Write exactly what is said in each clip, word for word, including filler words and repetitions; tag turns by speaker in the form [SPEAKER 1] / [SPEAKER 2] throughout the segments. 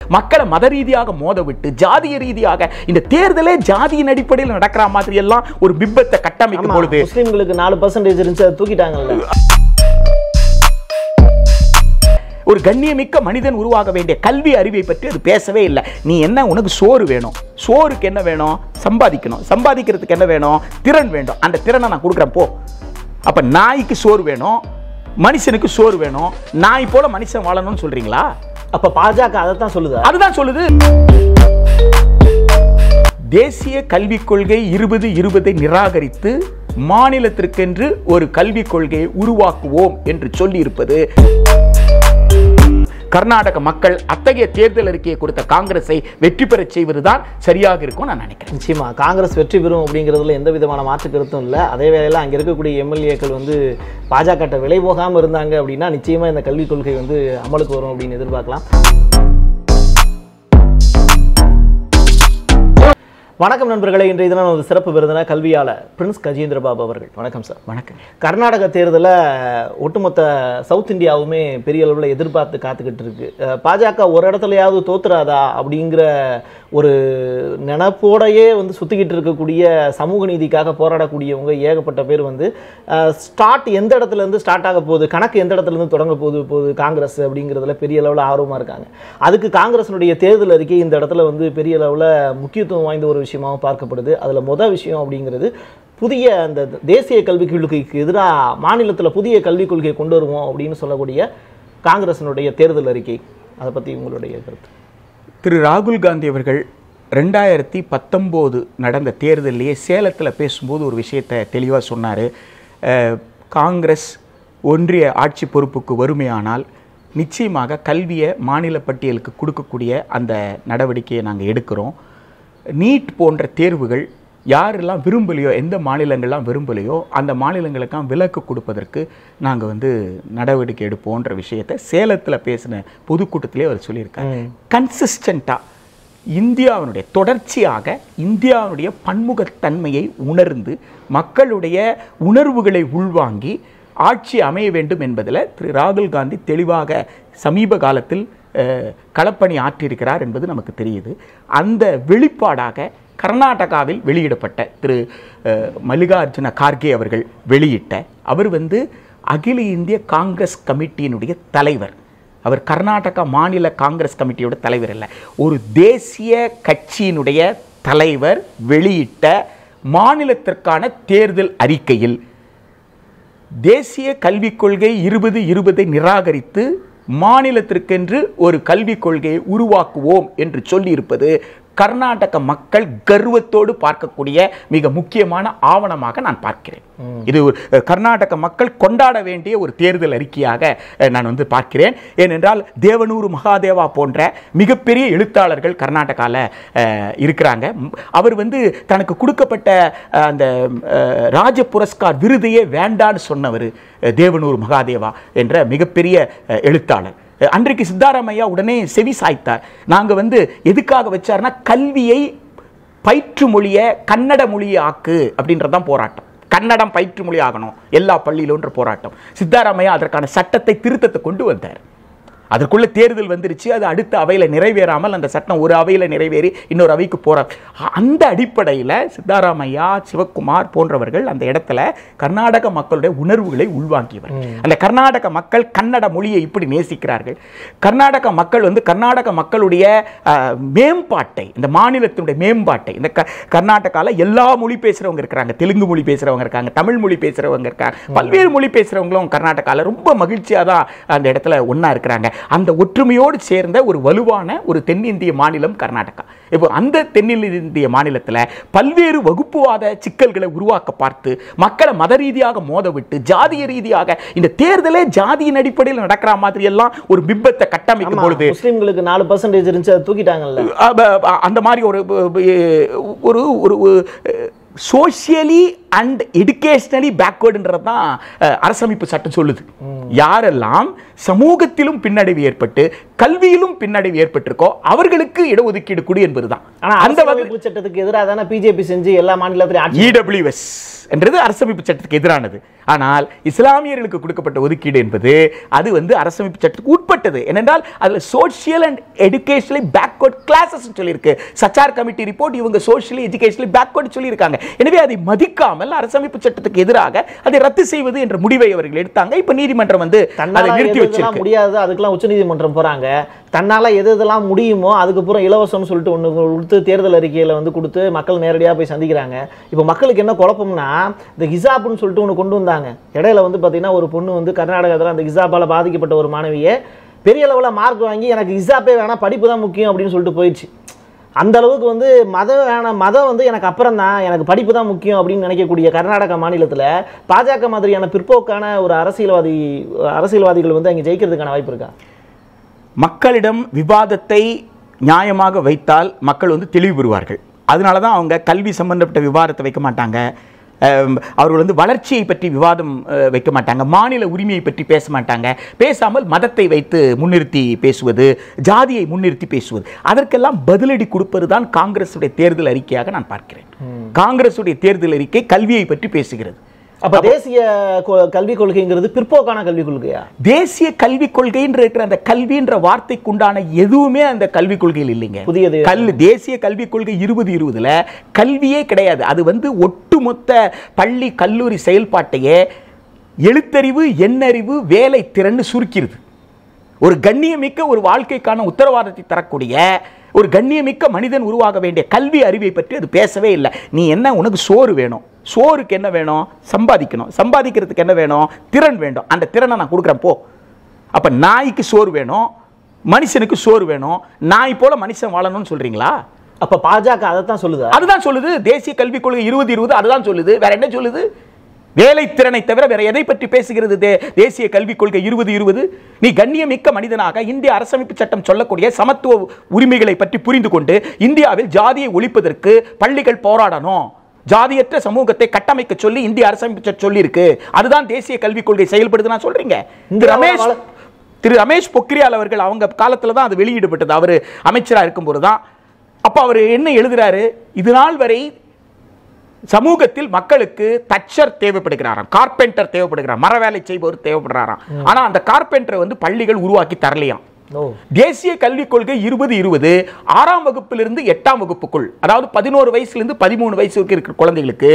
[SPEAKER 1] மக்களை மத ரீதியாக மோத விட்டு ஜாதிய ரீதியாக இந்த தேர்தலே ஜாதியின் அடிப்படையில் நடக்கிற மாதிரி எல்லாம் ஒரு பிம்பத்தை கட்டமைக்கும் பொழுது
[SPEAKER 2] முஸ்லிம்களுக்கு நாலு பர்சன்டேஜ் இருந்துச்சு அதை தூக்கிட்டாங்கல்ல.
[SPEAKER 1] ஒரு கண்ணியமிக்க மனிதன் உருவாக வேண்டிய கல்வி அறிவை பற்றி அது பேசவே இல்லை. நீ என்ன, உனக்கு சோறு வேணும், சோறுக்கு என்ன வேணும், சம்பாதிக்கணும், சம்பாதிக்கிறதுக்கு என்ன வேணும், திறன் வேண்டும், அந்த திறனை நான் கொடுக்குறேன் போ. அப்ப நாய்க்கு சோறு வேணும், மனுஷனுக்கு சோறு வேணும், நாய் போல மனுஷன் வாழணும்னு சொல்றீங்களா?
[SPEAKER 2] அப்ப பாஜக அதை தான் சொல்லுது.
[SPEAKER 1] அதுதான் சொல்லுது. தேசிய கல்விக் கொள்கை இருபது இருபதை நிராகரித்து மாநிலத்திற்கென்று ஒரு கல்விக் கொள்கையை உருவாக்குவோம் என்று சொல்லி இருப்பது கர்நாடக மக்கள் அத்தகைய தேர்தல் அறிக்கையை கொடுத்த காங்கிரஸை வெற்றி பெற செய்வதுதான் சரியாக இருக்கும் நான் நினைக்கிறேன்.
[SPEAKER 2] நிச்சயமா காங்கிரஸ் வெற்றி பெறும் அப்படிங்கிறதுல எந்த விதமான மாற்று கருத்தும் இல்லை. அதே வேளையில் அங்கே இருக்கக்கூடிய எம்எல்ஏக்கள் வந்து பாஜக விலை போகாமல் இருந்தாங்க அப்படின்னா நிச்சயமா இந்த கல்விக் கொள்கை வந்து அமலுக்கு வரும் அப்படின்னு எதிர்பார்க்கலாம். வணக்கம் நண்பர்களே, இன்றைய தினம் ஒரு சிறப்பு விருந்தினர் கல்வியாளர் பிரின்ஸ் கஜேந்திர பாபு அவர்கள். வணக்கம் சார்.
[SPEAKER 1] வணக்கம்.
[SPEAKER 2] கர்நாடக தேர்தலில் ஒட்டுமொத்த சவுத் இந்தியாவுமே பெரிய அளவில் எதிர்பார்த்து காத்துக்கிட்டு இருக்கு. பாஜக ஒரு இடத்துலையாவது தோத்துறாதா அப்படிங்கிற ஒரு நினப்போடையே வந்து சுற்றிக்கிட்டு இருக்கக்கூடிய சமூக நீதிக்காக போராடக்கூடியவங்க ஏகப்பட்ட பேர் வந்து ஸ்டார்ட் எந்த இடத்துலேருந்து ஸ்டார்ட் ஆக போகுது, கணக்கு எந்த இடத்துலேருந்து தொடங்க போகுது போகுது காங்கிரஸ் அப்படிங்கிறதுல பெரிய அளவில் ஆர்வமாக இருக்காங்க. அதுக்கு காங்கிரஸினுடைய தேர்தல் அறிக்கை இந்த இடத்துல வந்து பெரிய அளவில் முக்கியத்துவம் வாய்ந்த ஒரு விஷயமாக பார்க்கப்படுது. அதில் மொதல் விஷயம் அப்படிங்கிறது புதிய அந்த தேசிய கல்விக் கொள்கைக்கு எதிராக மாநிலத்தில் புதிய கல்விக் கொள்கையை கொண்டு வருவோம் அப்படின்னு சொல்லக்கூடிய காங்கிரஸினுடைய தேர்தல் அறிக்கை. அதை பற்றி உங்களுடைய கருத்து?
[SPEAKER 1] திரு ராகுல் காந்தி அவர்கள் ரெண்டாயிரத்தி பத்தொம்போது நடந்த தேர்தலிலேயே சேலத்தில் பேசும்போது ஒரு விஷயத்தை தெளிவாக சொன்னார். காங்கிரஸ் ஒன்றிய ஆட்சி பொறுப்புக்கு வறுமையானால் நிச்சயமாக கல்வியை மாநில பட்டியலுக்கு கொடுக்கக்கூடிய அந்த நடவடிக்கையை நாங்கள் எடுக்கிறோம். நீட் போன்ற தேர்வுகள் யாரெல்லாம் விரும்பலையோ, எந்த மாநிலங்கள்லாம் விரும்பலையோ அந்த மாநிலங்களுக்கெல்லாம் விலக்கு கொடுப்பதற்கு நாங்கள் வந்து நடவடிக்கை எடுப்போன்ற விஷயத்தை சேலத்தில் பேசின பொதுக்கூட்டத்திலே அவர் சொல்லியிருக்காங்க. கன்சிஸ்டண்ட்டாக இந்தியாவினுடைய தொடர்ச்சியாக இந்தியாவுடைய பன்முகத்தன்மையை உணர்ந்து மக்களுடைய உணர்வுகளை உள்வாங்கி ஆட்சி அமைய வேண்டும் என்பதில் திரு ராகுல் காந்தி தெளிவாக சமீப காலத்தில் களப்பணி ஆற்றியிருக்கிறார் என்பது நமக்கு தெரியுது. அந்த வெளிப்பாடாக கர்நாடகாவில் வெளியிடப்பட்ட திரு மல்லிகார்ஜுன கார்கே அவர்கள் வெளியிட்ட, அவர் வந்து அகில இந்திய காங்கிரஸ் கமிட்டியினுடைய தலைவர், அவர் கர்நாடகா மாநில காங்கிரஸ் கமிட்டியோட தலைவர் அல்ல, ஒரு தேசிய கட்சியினுடைய தலைவர் வெளியிட்ட மாநிலத்திற்கான தேர்தல் அறிக்கையில் தேசிய கல்விக் கொள்கை இருபது இருபதை நிராகரித்து மாநிலத்திற்கென்று ஒரு கல்விக் கொள்கையை உருவாக்குவோம் என்று சொல்லியிருப்பது கர்நாடக மக்கள் கர்வத்தோடு பார்க்கக்கூடிய மிக முக்கியமான ஆவணமாக நான் பார்க்கிறேன். இது கர்நாடக மக்கள் கொண்டாட வேண்டிய ஒரு தேர்தல் அறிக்கையாக நான் வந்து பார்க்கிறேன். ஏனென்றால் தேவனூர் மகாதேவா போன்ற மிகப்பெரிய எழுத்தாளர்கள் கர்நாடகாவில் இருக்கிறாங்க. அவர் வந்து தனக்கு கொடுக்கப்பட்ட அந்த ராஜ புரஸ்கார் விருதையே வேண்டான்னு சொன்னவர் தேவனூர் மகாதேவா என்ற மிகப்பெரிய எழுத்தாளர். அன்றைக்கு சித்தாராமையா உடனே செவி சாய்த்தார். நாங்கள் வந்து எதுக்காக வச்சார்னா கல்வியை பயிற்று மொழியை கன்னட மொழியை ஆக்கு அப்படின்றதான் போராட்டம். கன்னடம் பயிற்று மொழி ஆகணும் எல்லா பள்ளியிலோன்ற போராட்டம். சித்தாராமையா அதற்கான சட்டத்தை திருத்தத்தை கொண்டு வந்தார். அதற்குள்ள தேர்தல் வந்துருச்சு. அது அடுத்த அவையில் நிறைவேறாமல் அந்த சட்டம் ஒரு அவையில் நிறைவேறி இன்னொரு அவைக்கு போகிறார். அந்த அடிப்படையில் சித்தாராமையா, சிவக்குமார் போன்றவர்கள் அந்த இடத்துல கர்நாடக மக்களுடைய உணர்வுகளை உள்வாங்கியவர். அந்த கர்நாடக மக்கள் கன்னட மொழியை இப்படி நேசிக்கிறார்கள். கர்நாடக மக்கள் வந்து கர்நாடக மக்களுடைய மேம்பாட்டை, இந்த மாநிலத்தினுடைய மேம்பாட்டை, இந்த கர்நாடகாவில் எல்லா மொழி பேசுகிறவங்க இருக்கிறாங்க. தெலுங்கு மொழி பேசுகிறவங்க இருக்காங்க, தமிழ் மொழி பேசுகிறவங்க இருக்காங்க, பல்வேறு மொழி பேசுகிறவங்களும் கர்நாடகாவில் ரொம்ப மகிழ்ச்சியாக தான் அந்த இடத்துல ஒன்றா இருக்கிறாங்க. அந்த ஒற்றுமையோடு சேர்ந்த ஒரு வலுவான ஒரு தென்னிந்திய மாநிலம் கர்நாடகா. இப்போ அந்த தென்னிந்திய மாநிலத்தில் பல்வேறு வகுப்புவாத சிக்கல்களை உருவாக்க பார்த்து மக்களை மத ரீதியாக மோத விட்டு ஜாதிய ரீதியாக இந்த தேர்தலே ஜாதியின் அடிப்படையில் நடக்கிற மாதிரி எல்லாம் ஒரு பிம்பத்தை கட்டமைக்கும் பொழுது
[SPEAKER 2] முஸ்லிம்களுக்கு நாலு பர்சன்டேஜ் இருந்துச்சு அதை தூக்கிட்டாங்கல்ல.
[SPEAKER 1] அந்த மாதிரி ஒரு ஒரு சோசியலி அண்ட் எடுகேஷனலி பேக்வர்டுன்றது தான் அரசமைப்பு சட்டம் சொல்லுது. யாரெல்லாம் சமூகத்திலும் பின்னடைவு ஏற்பட்டு கல்வியிலும் பின்னடைவு ஏற்பட்டிருக்கோ அவர்களுக்கு இடஒதுக்கீடு கொடு என்பதுதான்.
[SPEAKER 2] அந்த வகுப்பு சட்டத்துக்கு எதிராக தானே பிஜேபி செஞ்சு எல்லா மாநிலத்திலும்
[SPEAKER 1] இடபிள்யூஎஸ் என்றது அரசமைப்பு சட்டத்துக்கு எதிரானது. ஆனால் இஸ்லாமியர்களுக்கு கொடுக்கப்பட்ட ஒதுக்கீடு என்பது அது வந்து அரசமைப்பு சட்டத்துக்கு உட்பட்டது. ஏனென்றால் அதுல social and educationally backward classes சொல்லியிருக்கு. சச்சார் கமிட்டி ரிப்போர்ட் இவங்க சோஷியலி எஜுகேஷனலி பேக்வர்ட் சொல்லியிருக்காங்க. எனவே அதை மதிக்காமல் அரசமைப்பு சட்டத்துக்கு எதிராக அதை ரத்து செய்வது என்ற முடிவை அவர்கள் எடுத்தாங்க. இப்ப நீதிமன்றம் வந்து அதை நிறுத்தி வச்சிருக்கு.
[SPEAKER 2] முடியாது, அதுக்கெல்லாம் உச்சநீதிமன்றம் போறாங்க. தன்னால எது எதெல்லாம் முடியுமோ அதுக்கப்புறம் இலவசம்னு சொல்லிட்டு ஒன்று கொடுத்து தேர்தல் அறிக்கையில வந்து கொடுத்து மக்கள் நேரடியாக போய் சந்திக்கிறாங்க. இப்போ மக்களுக்கு என்ன குழப்பம்னா, இந்த ஹிசாப்னு சொல்லிட்டு ஒன்று கொண்டு வந்தாங்க. இடையில வந்து பார்த்தீங்கன்னா ஒரு பொண்ணு வந்து கர்நாடகத்தில் அந்த ஹிசாபால பாதிக்கப்பட்ட ஒரு மாணவியை பெரிய அளவில் மார்க் வாங்கி எனக்கு ஹிசாப்பே வேணாம், படிப்பு தான் முக்கியம் அப்படின்னு சொல்லிட்டு போயிடுச்சு. அந்த அளவுக்கு வந்து மதம் வேணாம், மதம் வந்து எனக்கு அப்புறம் தான், எனக்கு படிப்பு தான் முக்கியம் அப்படின்னு நினைக்கக்கூடிய கர்நாடக மாநிலத்தில் பாஜக மாதிரியான பிற்போக்கான ஒரு அரசியல்வாதி அரசியல்வாதிகள் வந்து அங்கே ஜெயிக்கிறதுக்கான வாய்ப்பு இருக்கா?
[SPEAKER 1] மக்களிடம் விவாதத்தை நியாயமாக வைத்தால் மக்கள் வந்து தெளிவு பெறுவார்கள். அதனால தான் அவங்க கல்வி சம்பந்தப்பட்ட விவாதத்தை வைக்க மாட்டாங்க. அவர்கள் வந்து வளர்ச்சியை பற்றி விவாதம் வைக்க மாட்டாங்க. மாநில உரிமையை பற்றி பேச மாட்டாங்க. பேசாமல் மதத்தை வைத்து முன்னிறுத்தி பேசுவது, ஜாதியை முன்னிறுத்தி பேசுவது, அதற்கெல்லாம் பதிலடி கொடுப்பது தான் காங்கிரஸுடைய தேர்தல் அறிக்கையாக நான் பார்க்கிறேன். காங்கிரஸுடைய தேர்தல் அறிக்கை கல்வியை பற்றி பேசுகிறது.
[SPEAKER 2] அப்ப தேசிய கல்விக் கொள்கைங்கிறது பிற்போக்கான கல்விக் கொள்கையா?
[SPEAKER 1] தேசிய கல்விக் கொள்கைன்ற இருக்கிற அந்த கல்வின்ற வார்த்தைக்குண்டான எதுவுமே அந்த கல்விக் கொள்கையில் இல்லைங்க.
[SPEAKER 2] புதியது
[SPEAKER 1] கல்வி தேசிய கல்விக் கொள்கை இருபது இருபதுல கல்வியே கிடையாது. அது வந்து ஒட்டுமொத்த பள்ளி கல்லூரி செயல்பாட்டையே எழுத்தறிவு, எண்ணறிவு, வேலை திறன் சுருக்கிறது. ஒரு கண்ணியமிக்க ஒரு வாழ்க்கைக்கான உத்தரவாதத்தை தரக்கூடிய ஒரு கண்ணியமிக்க மனிதன் உருவாக வேண்டிய கல்வி அறிவை பற்றி அது பேசவே இல்லை. நீ என்ன, உனக்கு சோறு வேணும், சோறுக்கு என்ன வேணும், சம்பாதிக்கணும், சம்பாதிக்கிறதுக்கு என்ன வேணும், திறன் வேண்டும், அந்த திறனை நான் கொடுக்குறேன் போ. அப்ப நாய்க்கு சோறு வேணும், மனுஷனுக்கு சோறு வேணும், நாய் போல மனுஷன் வாழணும்னு சொல்றீங்களா?
[SPEAKER 2] அப்ப பாஜக அதைத்தான் சொல்லுது.
[SPEAKER 1] அதுதான் சொல்லுது. தேசிய கல்விக் கொள்கை இருபது இருபது அதுதான் சொல்லுது. வேற என்ன சொல்லுது? வேலை திறனை தவிர வேற எதை பற்றி பேசுகிறது தேசிய கல்விக் கொள்கை இருபது இருபது? நீ கண்ணியமிக்க மனிதனாக இந்திய அரசமைப்பு சட்டம் சொல்லக்கூடிய சமத்துவ உரிமைகளை பற்றி புரிந்து கொண்டு இந்தியாவில் ஜாதியை ஒழிப்பதற்கு பள்ளிகள் போராடணும், ஜாதியற்ற சமூகத்தை கட்டமைக்க சொல்லி இந்திய அரசமைப்பு சட்டம் சொல்லி இருக்கு. அதுதான் தேசிய கல்விக் கொள்கை செயல்படுதுன்னா சொல்றீங்க. திரு ரமேஷ் திரு ரமேஷ் பொக்ரியால் அவர்கள் அவங்க காலத்துல தான் அது வெளியிடப்பட்டது. அவர் அமைச்சராக இருக்கும்போது தான். அப்ப அவர் என்ன எழுதுறாரு, இது நாள் வரை சமூகத்தில் மக்களுக்கு தச்சர் தேவைப்படுகிறாராம், கார்பெண்டர் தேவைப்படுகிறார், மர வேலை செய்பவர் தேவைப்படுறாராம். ஆனா அந்த கார்பெண்டரை வந்து பள்ளிகள் உருவாக்கி தரலையாம். தேசிய கல்விக் கொள்கை இருபது இருபது ஆறாம் வகுப்பிலிருந்து எட்டாம் வகுப்புக்குள், அதாவது பதினோரு வயசுல இருந்து பதிமூணு வயசு வரைக்கும் இருக்கிற குழந்தைகளுக்கு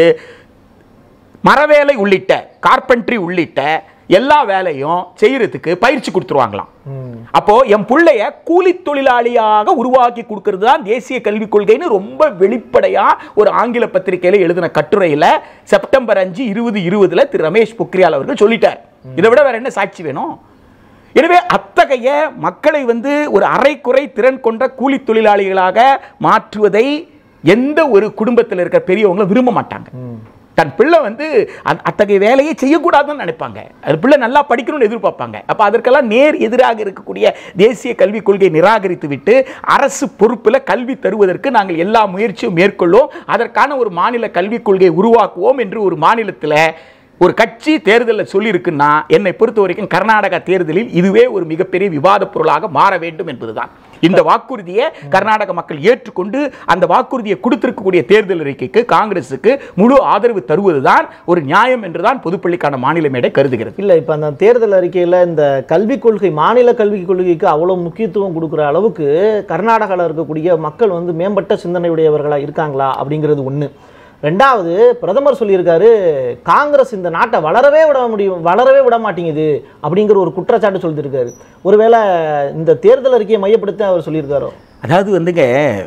[SPEAKER 1] மரவேலை உள்ளிட்ட கார்பென்ட்ரி உள்ளிட்ட எல்லா வேலையும் செய்யறதுக்கு பயிற்சி கொடுத்துருவாங்களாம். அப்போ என் பிள்ளைய கூலி தொழிலாளியாக உருவாக்கி கொடுக்கிறது தான் தேசிய கல்விக் கொள்கைன்னு ரொம்ப வெளிப்படையா ஒரு ஆங்கில பத்திரிகையில எழுதின கட்டுரையில செப்டம்பர் அஞ்சு இருபது இருபதுல திரு ரமேஷ் பொக்ரியால் அவர்கள் சொல்லிட்டார். இதை விட வேற என்ன சாட்சி வேணும்? எனவே அத்தகைய மக்களை வந்து ஒரு அரைக்குறை திறன் கொண்ட கூலி தொழிலாளிகளாக மாற்றுவதை எந்த ஒரு குடும்பத்தில் இருக்கிற பெரியவங்களும் விரும்ப மாட்டாங்க. தன் பிள்ளை வந்து அத்தகைய வேலையை செய்யக்கூடாதுன்னு நினைப்பாங்க. அது பிள்ளை நல்லா படிக்கணும்னு எதிர்பார்ப்பாங்க. அப்ப அதற்கெல்லாம் நேர் எதிராக இருக்கக்கூடிய தேசிய கல்விக் கொள்கையை நிராகரித்து விட்டு அரசு பொறுப்பில் கல்வி தருவதற்கு நாங்கள் எல்லா முயற்சியும் மேற்கொள்வோம், அதற்கான ஒரு மாநில கல்விக் கொள்கையை உருவாக்குவோம் என்று ஒரு மாநிலத்தில் ஒரு கட்சி தேர்தலில் சொல்லியிருக்குன்னா என்னை பொறுத்த வரைக்கும் கர்நாடகா தேர்தலில் இதுவே ஒரு மிகப்பெரிய விவாத பொருளாக மாற வேண்டும் என்பதுதான். இந்த வாக்குறுதியை கர்நாடக மக்கள் ஏற்றுக்கொண்டு அந்த வாக்குறுதியை கொடுத்திருக்கக்கூடிய தேர்தல் அறிக்கைக்கு காங்கிரசுக்கு முழு ஆதரவு தருவதுதான் ஒரு நியாயம் என்றுதான் பொதுப்பள்ளிக்கான மாநில மேடை கருதுகிறது.
[SPEAKER 2] இல்ல இப்ப அந்த தேர்தல் அறிக்கையில இந்த கல்விக் கொள்கை, மாநில கல்விக் கொள்கைக்கு அவ்வளவு முக்கியத்துவம் கொடுக்கிற அளவுக்கு கர்நாடகாவில் இருக்கக்கூடிய மக்கள் வந்து மேம்பட்ட சிந்தனையுடையவர்களா இருக்காங்களா அப்படிங்கிறது ஒண்ணு. ரெண்டாவது, பிரதமர் சொல்லியிருக்காரு காங்கிரஸ் இந்த நாட்டை வளரவே விட முடியும் வளரவே விட மாட்டேங்குது அப்படிங்கிற ஒரு குற்றச்சாட்டு சொல்லியிருக்காரு. ஒருவேளை இந்த தேர்தல் அறிக்கையை மையப்படுத்த அவர் சொல்லியிருக்காரோ?
[SPEAKER 1] அதாவது வந்துங்க,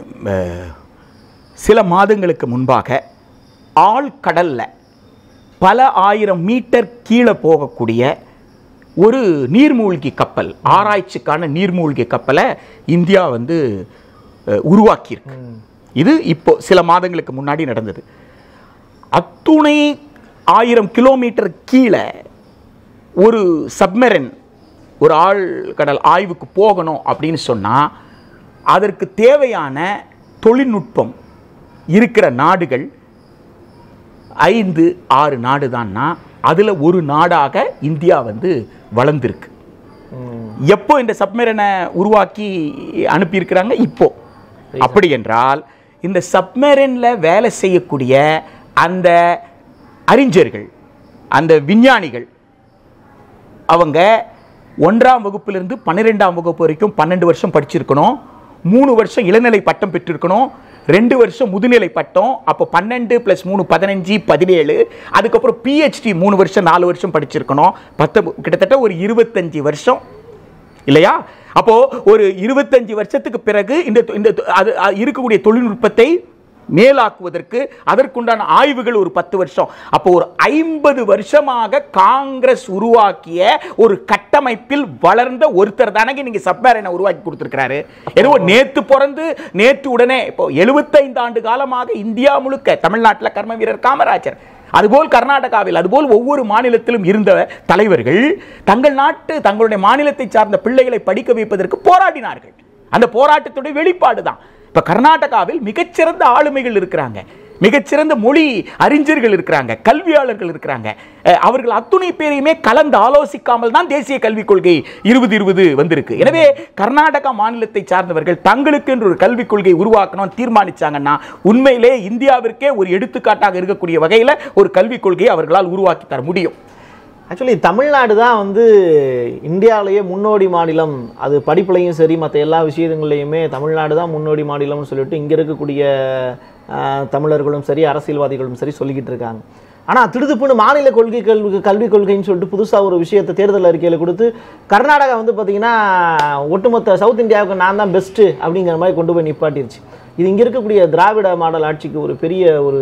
[SPEAKER 1] சில மாதங்களுக்கு முன்பாக ஆழ்கடல்ல பல ஆயிரம் மீட்டர் கீழே போகக்கூடிய ஒரு நீர்மூழ்கி கப்பல், ஆராய்ச்சிக்கான நீர்மூழ்கி கப்பலை இந்தியா வந்து உருவாக்கியிருக்கு. இது இப்போ சில மாதங்களுக்கு முன்னாடி நடந்தது. அத்துணை ஆயிரம் கிலோமீட்டர் கீழே ஒரு சப்மரன், ஒரு ஆழ்கடல் ஆய்வுக்கு போகணும் அப்படின்னு சொன்னால் அதற்கு தேவையான தொழில்நுட்பம் இருக்கிற நாடுகள் ஐந்து ஆறு நாடு தான்னா அதில் ஒரு நாடாக இந்தியா வந்து வளர்ந்துருக்கு. எப்போ இந்த சப்மெரனை உருவாக்கி அனுப்பியிருக்கிறாங்க? இப்போ. அப்படி என்றால் இந்த சப்மெரனில் வேலை செய்யக்கூடிய அந்த அறிஞர்கள், அந்த விஞ்ஞானிகள், அவங்க ஒன்றாம் வகுப்பிலிருந்து பன்னிரெண்டாம் வகுப்பு வரைக்கும் பன்னெண்டு வருஷம் படிச்சிருக்கணும், மூணு வருஷம் இளநிலை பட்டம் பெற்றிருக்கணும், ரெண்டு வருஷம் முதுநிலை பட்டம், அப்போ பன்னெண்டு பிளஸ் மூணு பதினஞ்சு பதினேழு, அதுக்கப்புறம் பிஹெச்டி மூணு வருஷம் நாலு வருஷம் படிச்சிருக்கணும், பத்து கிட்டத்தட்ட ஒரு இருபத்தஞ்சு வருஷம் இல்லையா? அப்போ ஒரு இருபத்தஞ்சு வருஷத்துக்கு பிறகு இந்த இந்த அது இருக்கக்கூடிய தொழில்நுட்பத்தை மேலாக்குவதற்கு அதற்குண்டான ஆய்வுகள் ஒரு பத்து வருஷம். அப்போ ஒரு ஐம்பது வருஷமாக காங்கிரஸ் உருவாக்கிய ஒரு கட்டமைப்பில் வளர்ந்த ஒருத்தர் தானே நீங்க சப்மெரனை உருவாக்கி கொடுத்திருக்கிறாரு. ஏதோ நேத்து பிறந்து நேற்று உடனே இப்போ எழுபத்தைந்து ஆண்டு காலமாக இந்தியா முழுக்க, தமிழ்நாட்டில் கர்ம வீரர் காமராஜர், அதுபோல் கர்நாடகாவில், அதுபோல் ஒவ்வொரு மாநிலத்திலும் இருந்த தலைவர்கள் தங்கள் நாட்டு தங்களுடைய மாநிலத்தை சார்ந்த பிள்ளைகளை படிக்க வைப்பதற்கு போராடினார்கள். அந்த போராட்டத்துடைய வெளிப்பாடு தான் இப்ப கர்நாடகாவில் மிகச்சிறந்த ஆளுமைகள் இருக்கிறாங்க, மிகச்சிறந்த மொழி அறிஞர்கள் இருக்கிறாங்க, கல்வியாளர்கள் இருக்கிறாங்க. அவர்கள் அத்துணை பேரையுமே கலந்து ஆலோசிக்காமல் தான் தேசிய கல்விக் கொள்கை இருபது இருபது வந்திருக்கு. எனவே கர்நாடகா மாநிலத்தை சார்ந்தவர்கள் தங்களுக்கு என்று ஒரு கல்விக் கொள்கை உருவாக்கணும் தீர்மானிச்சாங்கன்னா உண்மையிலே இந்தியாவிற்கே ஒரு எடுத்துக்காட்டாக இருக்கக்கூடிய வகையில் ஒரு கல்விக் கொள்கையை அவர்களால் உருவாக்கி தர முடியும்.
[SPEAKER 2] ஆக்சுவலி தமிழ்நாடு தான் வந்து இந்தியாவிலேயே முன்னோடி மாநிலம், அது படிப்புலையும் சரி மற்ற எல்லா விஷயங்கள்லையுமே தமிழ்நாடு தான் முன்னோடி மாநிலம்னு சொல்லிட்டு இங்கே இருக்கக்கூடிய தமிழர்களும் சரி அரசியல்வாதிகளும் சரி சொல்லிக்கிட்டு இருக்காங்க. ஆனால் திடுதுப்புன்னு மாநில கொள்கை கல்வி கல்விக் கொள்கைன்னு சொல்லிட்டு புதுசாக ஒரு விஷயத்தை தேர்தல் அறிக்கையில் கொடுத்து கர்நாடகா வந்து பார்த்தீங்கன்னா ஒட்டுமொத்த சவுத் இந்தியாவுக்கு நான் தான் பெஸ்ட்டு அப்படிங்கிற மாதிரி கொண்டு போய் நிப்பாட்டிருச்சு. இது இங்கே இருக்கக்கூடிய திராவிட மாடல் ஆட்சிக்கு ஒரு பெரிய ஒரு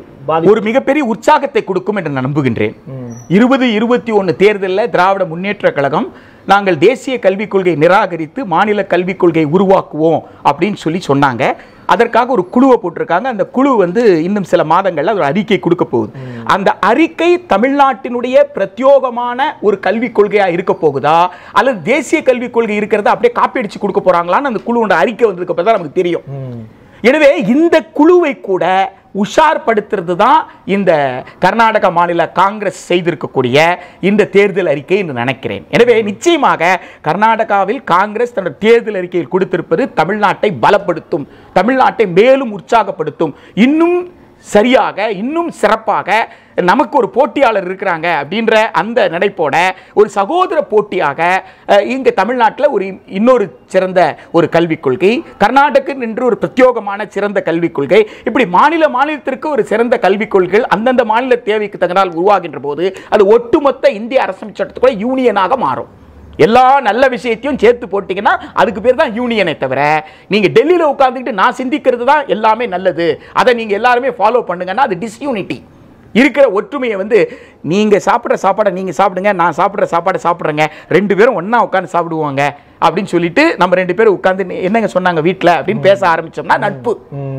[SPEAKER 1] ஒரு மிகப்பெரிய உற்சாகத்தை கொடுக்கும் என்று நம்புகின்றேன். இருபது இருபத்தி ஒன்று தேர்தலில் திராவிட முன்னேற்ற கழகம் நாங்கள் தேசிய கல்விக் கொள்கை நிராகரித்து மாநில கல்விக் கொள்கை உருவாக்குவோம் அப்படின்னு சொல்லி சொன்னாங்க. அதற்காக ஒரு குழுவை போட்டிருக்காங்க. அந்த குழு வந்து இன்னும் சில மாதங்கள்ல ஒரு அறிக்கை கொடுக்க போகுது. அந்த அறிக்கை தமிழ்நாட்டினுடைய பிரத்யோகமான ஒரு கல்விக் கொள்கையா இருக்க போகுதா அல்லது தேசிய கல்விக் கொள்கை இருக்கிறத அப்படியே காப்பி அடிச்சு கொடுக்க போறாங்களான்னு அந்த குழுவோட அறிக்கை வந்ததுக்கு அப்புறம் தான் நமக்கு தெரியும். எனவே இந்த குழுவை கூட உஷார்படுத்துறது தான் இந்த கர்நாடக மாநில காங்கிரஸ் செய்திருக்கக்கூடிய இந்த தேர்தல் அறிக்கை என்று நினைக்கிறேன். எனவே நிச்சயமாக கர்நாடகாவில் காங்கிரஸ் தன்னுடைய தேர்தல் அறிக்கையில் கொடுத்திருப்பது தமிழ்நாட்டை பலப்படுத்தும், தமிழ்நாட்டை மேலும் உற்சாகப்படுத்தும், இன்னும் சரியாக இன்னும் சிறப்பாக நமக்கு ஒரு போட்டியாளர் இருக்கிறாங்க அப்படின்ற அந்த நினைப்போட ஒரு சகோதர போட்டியாக இங்கே தமிழ்நாட்டில் ஒரு இன்னொரு சிறந்த ஒரு கல்விக் கொள்கை, கர்நாடக என்று ஒரு பிரத்யோகமான சிறந்த கல்விக் கொள்கை, இப்படி மாநில மாநிலத்திற்கு ஒரு சிறந்த கல்விக் கொள்கைகள் அந்தந்த மாநில தேவைக்கு தகுந்தால் உருவாகின்ற போது அது ஒட்டுமொத்த இந்திய அரசமைப்பு சட்டத்துக்குள்ள யூனியனாக மாறும். எல்லா நல்ல விஷயத்தையும் சேர்த்து போட்டீங்கன்னா அதுக்கு பேர் தான் யூனியனை தவிர நீங்க டெல்லியில் உட்கார்ந்துக்கிட்டு நான் சிந்திக்கிறது தான் எல்லாமே நல்லது, அதை நீங்க எல்லாருமே ஃபாலோ பண்ணுங்கன்னா அது டிஸ்யூனிட்டி. இருக்கிற ஒற்றுமையை வந்து நீங்க சாப்பிட்ற சாப்பாடை நீங்க சாப்பிடுங்க, நான் சாப்பிட்ற சாப்பாடை சாப்பிட்றேங்க, ரெண்டு பேரும் ஒன்னா உட்காந்து சாப்பிடுவாங்க அப்படின்னு சொல்லிட்டு நம்ம ரெண்டு பேரும் உட்காந்து என்னங்க சொன்னாங்க வீட்டில் அப்படின்னு பேச ஆரம்பிச்சோம்னா நட்பு.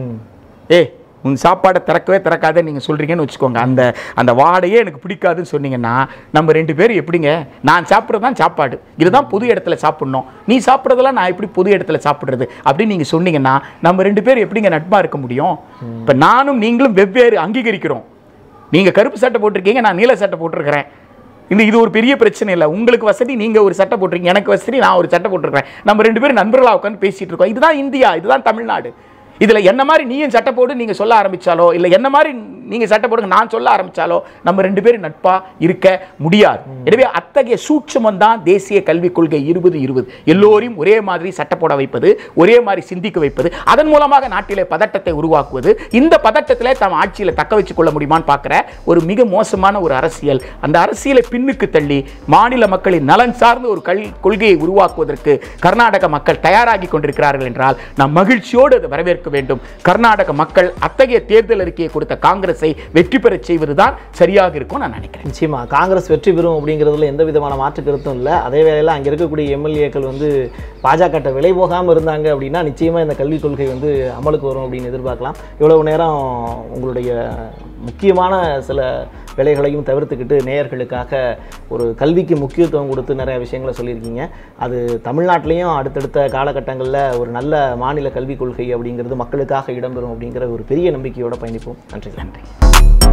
[SPEAKER 1] ஏ உங்கள் சாப்பாடை திறக்கவே திறக்காதே நீங்கள் சொல்கிறீங்கன்னு வச்சுக்கோங்க, அந்த அந்த வாடையே எனக்கு பிடிக்காதுன்னு சொன்னீங்கன்னா நம்ம ரெண்டு பேரும் எப்படிங்க, நான் சாப்பிட்றது தான் சாப்பாடு, இதுதான் பொது இடத்துல சாப்பிட்ணும், நீ சாப்பிட்றதெல்லாம் நான் எப்படி பொது இடத்துல சாப்பிட்றது அப்படின்னு நீங்கள் சொன்னீங்கன்னா நம்ம ரெண்டு பேரும் எப்படிங்க நட்பாக இருக்க முடியும்? இப்போ நானும் நீங்களும் வெவ்வேறு அங்கீகரிக்கிறோம். நீங்கள் கருப்பு சட்டை போட்டிருக்கீங்க, நான் நீல சட்டை போட்டிருக்கிறேன். இந்த இது ஒரு பெரிய பிரச்சனை இல்லை. உங்களுக்கு வசதி நீங்கள் ஒரு சட்டை போட்டிருக்கீங்க, எனக்கு வசதி நான் ஒரு சட்டை போட்டிருக்கிறேன், நம்ம ரெண்டு பேரும் நண்பர்களாக உட்காந்து பேசிகிட்டு இருக்கோம். இதுதான் இந்தியா, இதுதான் தமிழ்நாடு. இதில் என்ன மாதிரி நீயும் சட்டை போடு நீங்கள் சொல்ல ஆரம்பித்தாலோ இல்லை என்ன மாதிரி நீங்கள் சட்டை போடுங்க நான் சொல்ல ஆரம்பித்தாலோ நம்ம ரெண்டு பேரும் நட்பாக இருக்க முடியாது. எனவே அத்தகைய சூட்சமம் தான் தேசிய கல்விக் கொள்கை இருபது இருபது. எல்லோரையும் ஒரே மாதிரி சட்டை போட வைப்பது, ஒரே மாதிரி சிந்திக்க வைப்பது, அதன் மூலமாக நாட்டிலே பதட்டத்தை உருவாக்குவது, இந்த பதட்டத்தில் தம் ஆட்சியில் தக்க வச்சுக் கொள்ள முடியுமான்னு பார்க்குற ஒரு மிக மோசமான ஒரு அரசியல். அந்த அரசியலை பின்னுக்கு தள்ளி மாநில மக்களின் நலன் சார்ந்த ஒரு கல் கொள்கையை உருவாக்குவதற்கு கர்நாடக மக்கள் தயாராகி கொண்டிருக்கிறார்கள் என்றால் நாம் மகிழ்ச்சியோடு அதை வரவேற்க வேண்டும். கர்நாடக மக்கள் அத்தகைய தேர்தல் அறிக்கையை கொடுத்த காங்கிரஸை வெற்றி பெற செய்வதுதான் சரியாக இருக்கும் நான் நினைக்கிறேன்.
[SPEAKER 2] நிச்சயமா காங்கிரஸ் வெற்றி பெறும் அப்படிங்கிறதுல எந்த விதமான மாற்று கருத்தும் இல்லை. அதே வேளையில் அங்கே இருக்கக்கூடிய எம்எல்ஏக்கள் வந்து பாஜக விலை போகாமல் இருந்தாங்க அப்படின்னா நிச்சயமாக இந்த கல்விக் கொள்கை வந்து அமலுக்கு வரும் அப்படின்னு எதிர்பார்க்கலாம். இவ்வளவு நேரம் உங்களுடைய முக்கியமான சில வேலைகளையும் தவிர்த்துக்கிட்டு நேயர்களுக்காக ஒரு கல்விக்கு முக்கியத்துவம் கொடுத்து நிறைய விஷயங்களை சொல்லியிருக்கீங்க. அது தமிழ்நாட்டிலையும் அடுத்தடுத்த காலகட்டங்களில் ஒரு நல்ல மாநில கல்விக் கொள்கை அப்படிங்கிறது மக்களுக்காக இடம்பெறும் அப்படிங்கிற ஒரு பெரிய நம்பிக்கையோடு பயணிப்போம். நன்றி நன்றி.